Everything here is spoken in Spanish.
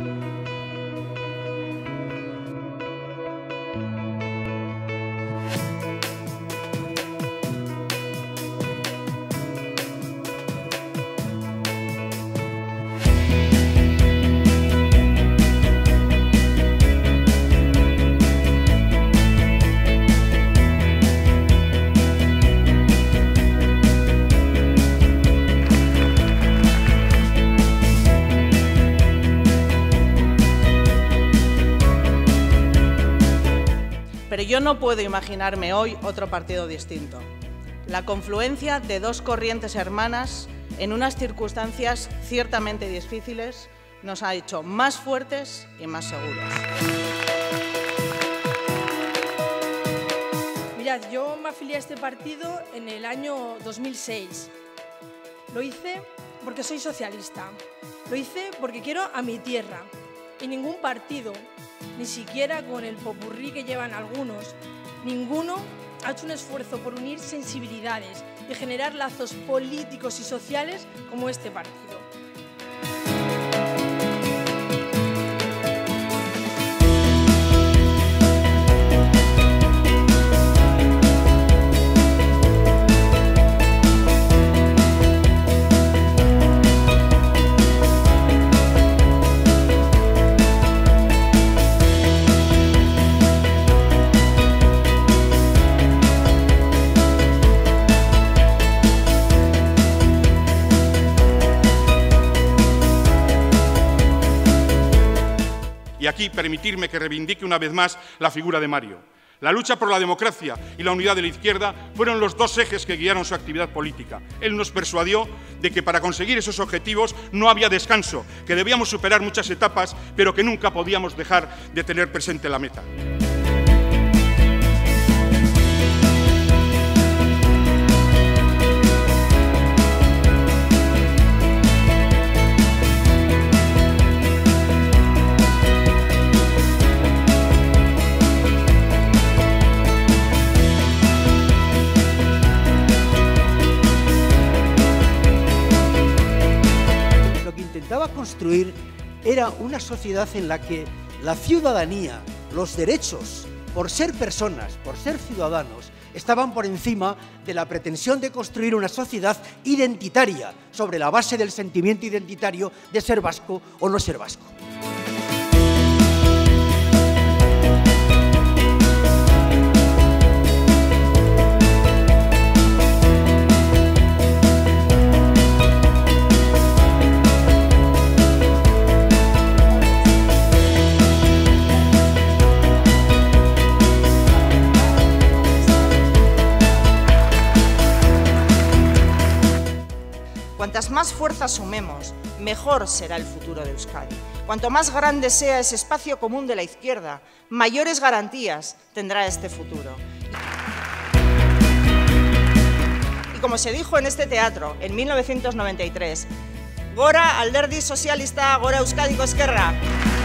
Pero yo no puedo imaginarme hoy otro partido distinto. La confluencia de dos corrientes hermanas en unas circunstancias ciertamente difíciles nos ha hecho más fuertes y más seguros. Mirad, yo me afilié a este partido en el año 2006. Lo hice porque soy socialista. Lo hice porque quiero a mi tierra. Y ningún partido, ni siquiera con el popurrí que llevan algunos, ninguno ha hecho un esfuerzo por unir sensibilidades y generar lazos políticos y sociales como este partido. Y aquí permitirme que reivindique una vez más la figura de Mario. La lucha por la democracia y la unidad de la izquierda fueron los dos ejes que guiaron su actividad política. Él nos persuadió de que para conseguir esos objetivos no había descanso, que debíamos superar muchas etapas, pero que nunca podíamos dejar de tener presente la meta. Construir era una sociedad en la que la ciudadanía, los derechos, por ser personas, por ser ciudadanos, estaban por encima de la pretensión de construir una sociedad identitaria sobre la base del sentimiento identitario de ser vasco o no ser vasco. Cuantas más fuerzas sumemos, mejor será el futuro de Euskadi. Cuanto más grande sea ese espacio común de la izquierda, mayores garantías tendrá este futuro. Y como se dijo en este teatro en 1993, Gora Alderdi Sozialista, Gora Euskadiko Ezkerra.